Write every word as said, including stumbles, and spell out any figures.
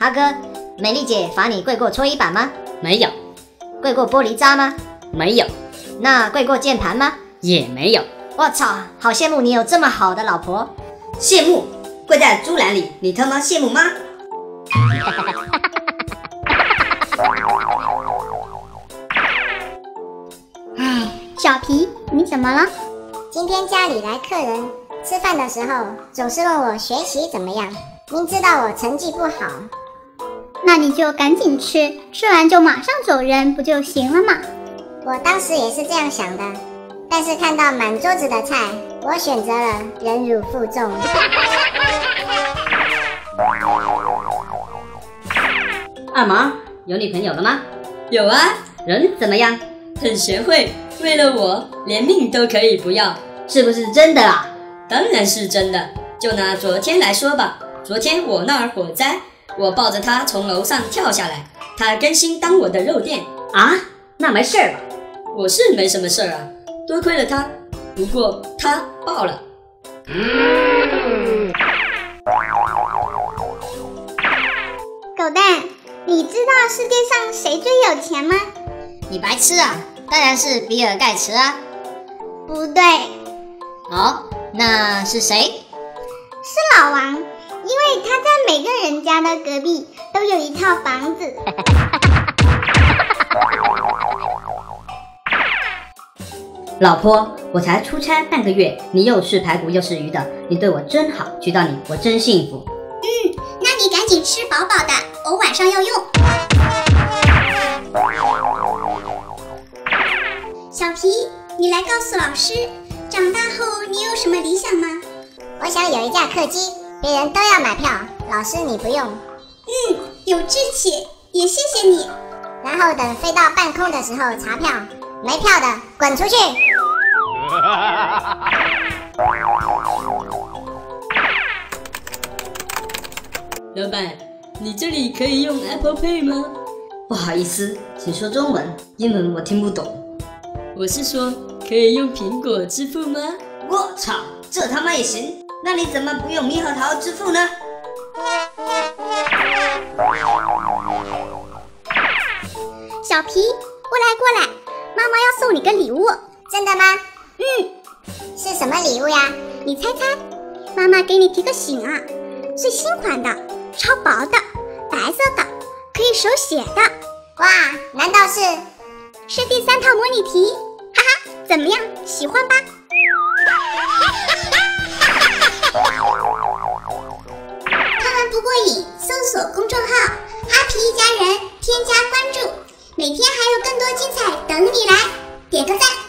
哈哥，美丽姐罚你跪过搓衣板吗？ 没有。 跪过玻璃渣吗？ 没有。 那跪过键盘吗？ 也没有。 我操，好羡慕你有这么好的老婆。 羡慕？跪在猪栏里，你他妈羡慕吗？ 唉，小皮，你怎么了？ 今天家里来客人，吃饭的时候总是问我学习怎么样，明知道我成绩不好。 那你就赶紧吃，吃完就马上走人，不就行了吗？ 我当时也是这样想的，但是看到满桌子的菜，我选择了忍辱负重。 二毛，有女朋友了吗？ 有啊， 人怎么样？ 很贤惠，为了我连命都可以不要。 是不是真的啦？ 当然是真的。就拿昨天来说吧，昨天我那儿火灾，我抱着她从楼上跳下来，她甘心当我的肉垫啊？那没事吧？ 我是没什么事啊，多亏了她，不过她爆了。 狗蛋，你知道世界上谁最有钱吗？ 你白痴啊，当然是比尔盖茨啊。 不对。 哦，那是谁？ 是老王，因为他在每个人家的隔壁都有一套房子。 老婆，我才出差半个月，你又是排骨又是鱼的，你对我真好，娶到你我真幸福。 嗯，那你赶紧吃饱饱的，我晚上要用。小皮，你来告诉老师，长大后你有什么理想吗？ 我想有一架客机，别人都要买票，老师你不用。 嗯，有志气，也谢谢你。 然后等飞到半空的时候查票，没票的滚出去。 老板，你这里可以用 Apple Pay 吗？ 不好意思，请说中文，英文我听不懂。 我是说，可以用苹果支付吗？ 我操，这他妈也行？那你怎么不用猕猴桃支付呢？ 小皮，过来过来，妈妈要送你个礼物。 真的吗？ 嗯。 是什么礼物呀？ 你猜猜。妈妈给你提个醒啊，最新款的，超薄的，白色的，可以手写的。 哇，难道是？ 是第三套模拟题，哈哈，怎么样？喜欢吧？看完不过瘾，搜索公众号“哈皮一家人”，添加关注，每天还有更多精彩等你来，点个赞。